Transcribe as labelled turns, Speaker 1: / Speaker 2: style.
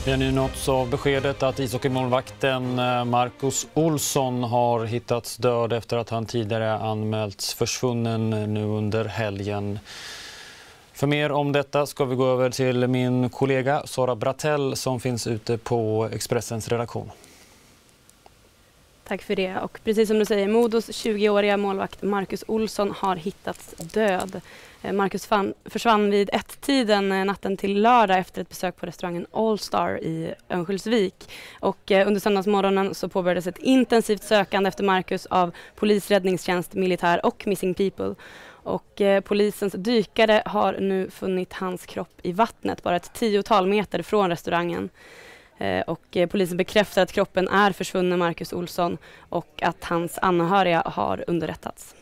Speaker 1: Vi har nu nåtts av beskedet att ishockeymålvakten Marcus Olsson har hittats död efter att han tidigare anmälts försvunnen nu under helgen. För mer om detta ska vi gå över till min kollega Sara Brattell som finns ute på Expressens redaktion.
Speaker 2: Tack för det. Och precis som du säger, Modos 20-åriga målvakt Marcus Olsson har hittats död. Marcus försvann vid 1-tiden natten till lördag efter ett besök på restaurangen All Star i Örnsköldsvik. Och under söndagsmorgonen så påbörjades ett intensivt sökande efter Marcus av polis, räddningstjänst, militär och Missing People. Och polisens dykare har nu funnit hans kropp i vattnet bara ett 10-tal meter från restaurangen. Och polisen bekräftar att kroppen är försvunnen Marcus Olsson och att hans anhöriga har underrättats.